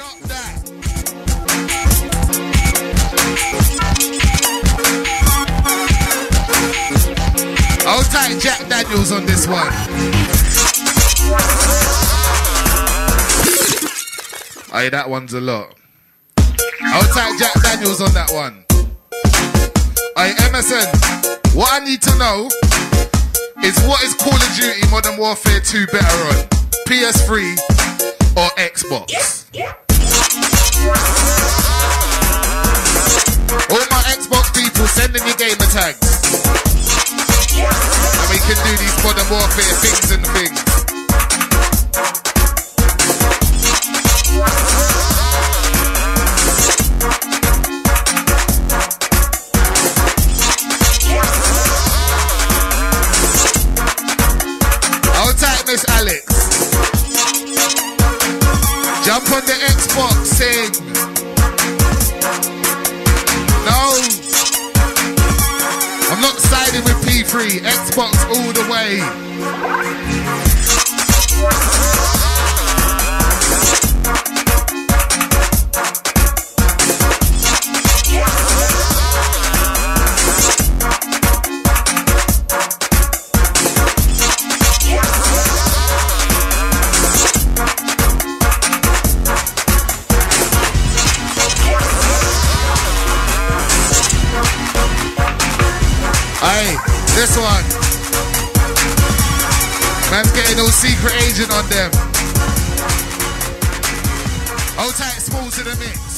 Stop that. I'll type Jack Daniels on this one. Aye, that one's a lot. I'll type Jack Daniels on that one. Aye, Emerson, what I need to know is what is Call of Duty Modern Warfare 2 better on? PS3 or Xbox? All my Xbox people, send in your gamer tags. And we can do these Modern Warfare things and things. I'll type Miss Alex. Jump on the Xbox, sing. No. I'm not siding with P3. Xbox all the way. Aye, this one. Man's getting all secret agent on them. Hold tight, Smalls in the mix.